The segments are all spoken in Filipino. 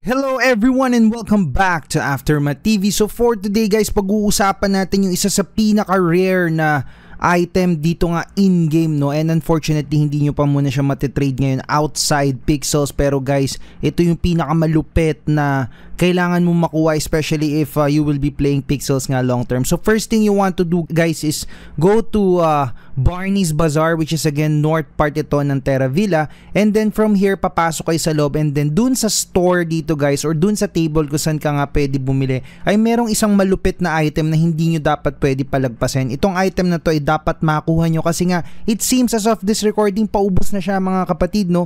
Hello everyone and welcome back to Aftermath TV. So for today guys, pag-uusapan natin yung isa sa pinaka-rare na item dito nga in-game, no? And unfortunately, hindi nyo pa muna siya matitrade ngayon outside pixels. Pero guys, ito yung pinakamalupit na kailangan mo makuha, especially if you will be playing pixels nga long term. So first thing you want to do guys is go to Barney's Bazaar, which is again north part ito ng Terra Villa, and then from here papasok kayo sa loob, and then dun sa store dito guys, or dun sa table kung saan ka nga pwede bumili, ay merong isang malupit na item na hindi nyo dapat pwede palagpasin. Itong item na to ay dapat makuha nyo kasi nga it seems as of this recording paubos na siya mga kapatid, no?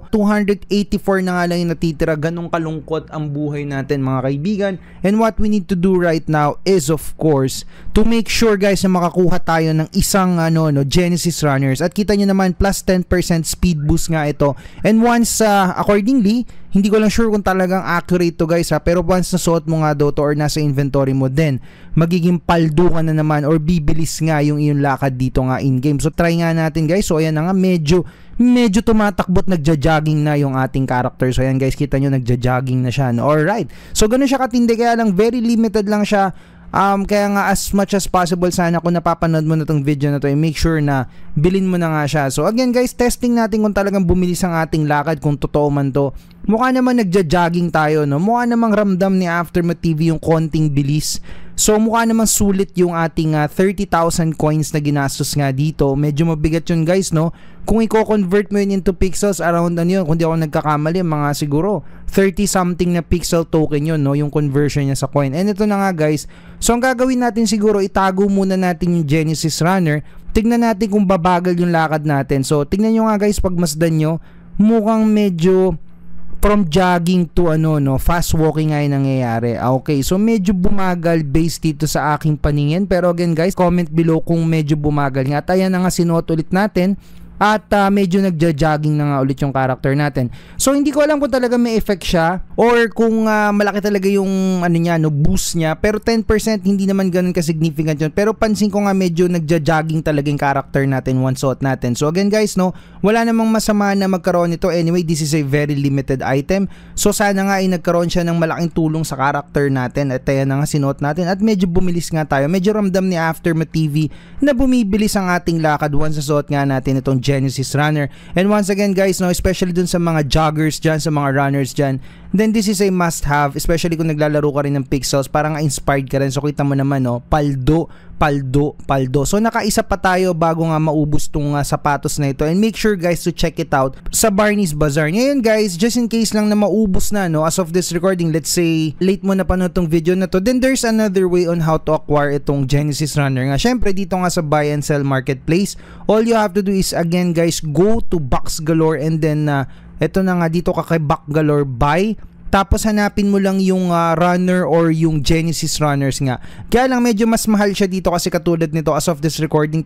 284 na nga lang yung natitira. Ganong kalungkot ang buhay natin mga kaibigan, and what we need to do right now is of course to make sure guys na makakuha tayo ng isang Genesis runners, at kita nyo naman plus 10% speed boost nga ito, and once accordingly, hindi ko lang sure kung talagang accurate to guys ha, pero once nasuot mo nga daw to or nasa inventory mo, then magiging paldo ka na naman or bibilis nga yung iyong lakad dito nga in game. So try nga natin guys. So ayan na nga, medyo tumatakbot, nagja-jogging na yung ating character. So ayan guys, kita nyo nagja-jogging na siya, no? Alright, so ganun siya katindi, kaya lang very limited lang siya. Kaya nga as much as possible, sana kung napapanood mo na tong video na to, make sure na bilhin mo na nga siya. So again guys, testing natin kung talagang bumilis ang ating lakad, kung totoo man to. Mukha naman nagja-jogging tayo, no? Mukha namang ramdam ni Aftermath TV yung konting bilis. So mukha naman sulit yung ating 30,000 coins na ginastos nga dito. Medyo mabigat yun guys, no? Kung i-convert mo yun into pixels, around yun, kung di ako nagkakamali, mga siguro 30 something na pixel token yun, no? Yung conversion niya sa coin. And ito na nga guys, so ang gagawin natin siguro, itago muna natin yung Genesis Runner. Tignan natin kung babagal yung lakad natin. So tignan nyo nga guys, pagmasdan nyo, mukhang medyo from jogging to fast walking nga yung nangyayari. Okay, so medyo bumagal based dito sa aking paningin, pero again guys, comment below kung medyo bumagal nga. At ayan na nga, sinuot ulit natin, at medyo nagja-jogging na nga ulit yung character natin. So hindi ko alam kung talaga may effect siya or kung malaki talaga yung boost niya, pero 10% hindi naman ganun ka-significant yun. Pero pansin ko nga medyo nagja-jogging talaga yung character natin once suot natin. So again guys, no, wala namang masama na magkaroon nito. Anyway, this is a very limited item. So sana nga ay nagkaroon siya ng malaking tulong sa character natin, at ayan na nga, sinuot natin, at medyo bumilis nga tayo. Medyo ramdam ni Aftermath TV na bumibilis ang ating lakad once suot nga natin itong Genesis Runner. And once again guys, no, especially dun sa mga joggers dyan, sa mga runners dyan, then this is a must have, especially kung naglalaro ka rin ng pixels, parang inspired ka rin. So kita mo naman, no, paldo. So nakaisa pa tayo bago nga maubos tong sapatos na ito, and make sure guys to check it out sa Barney's Bazaar. Ngayon guys, just in case lang na maubos na, no, as of this recording, let's say late mo na panood tong video na to, then there's another way on how to acquire itong Genesis Runner nga. Syempre dito nga sa buy and sell marketplace, all you have to do is again guys, go to Box Galore, and then ito na nga, dito ka kay Box Galore buy. Tapos hanapin mo lang yung runner or yung Genesis runners nga. Kaya lang medyo mas mahal siya dito kasi katulad nito, as of this recording,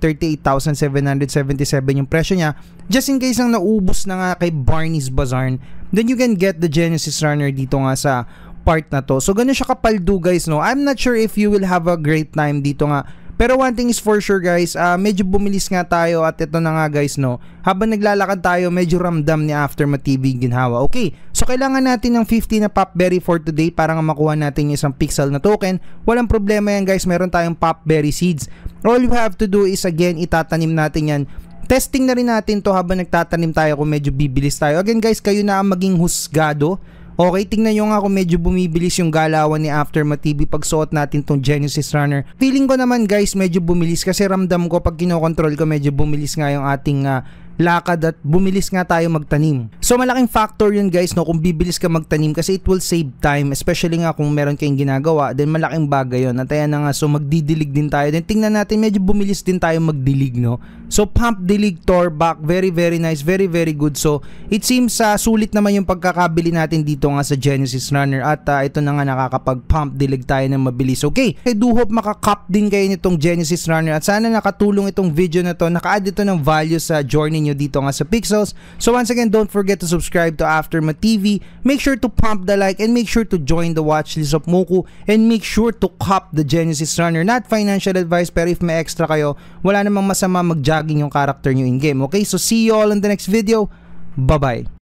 38,777 yung presyo niya. Just in case lang naubos na nga kay Barney's Bazaar, then you can get the Genesis runner dito nga sa part na to. So ganun siya kapaldo guys, no. I'm not sure if you will have a great time dito nga. Pero one thing is for sure guys, medyo bumilis nga tayo, at ito na nga guys, no, habang naglalakad tayo, medyo ramdam ni Aftermath TV ginhawa. Okay, so kailangan natin ng 50 na popberry for today para nga makuha natin yung isang pixel na token. Walang problema yan guys, meron tayong popberry seeds. All you have to do is again, itatanim natin yan. Testing na rin natin to habang nagtatanim tayo kung medyo bibilis tayo. Again guys, kayo na ang maging husgado. Okay, tingnan nyo nga kung medyo bumibilis yung galawan ni Aftermath TV pag suot natin tong Genesis Runner. Feeling ko naman guys, medyo bumilis kasi ramdam ko pag kinokontrol ko, medyo bumilis nga yung ating lakad, at bumilis nga tayo magtanim. So malaking factor yun guys, no, kung bibilis ka magtanim, kasi it will save time, especially nga kung meron kayong ginagawa, then malaking bagay yun. At ayan na nga, so magdidilig din tayo. Then tingnan natin, medyo bumilis din tayo magdilig, no. So pump dilig tor back, very nice, very good. So it seems sulit naman yung pagkakabili natin dito nga sa Genesis Runner, at ito na nga, nakakapag pump dilig tayo ng mabilis. Okay, I do hope makakap din kayo nitong Genesis Runner, at sana nakatulong itong video na to, naka-add ito ng value sa journey nyo dito nga sa pixels. So once again, don't forget to subscribe to Aftermath TV, make sure to pump the like, and make sure to join the watchlist of Moku, and make sure to cop the Genesis Runner. Not financial advice, pero if may extra kayo, wala namang masama mag-jogging yung character nyo in game. Okay, so see you all in the next video. Bye bye.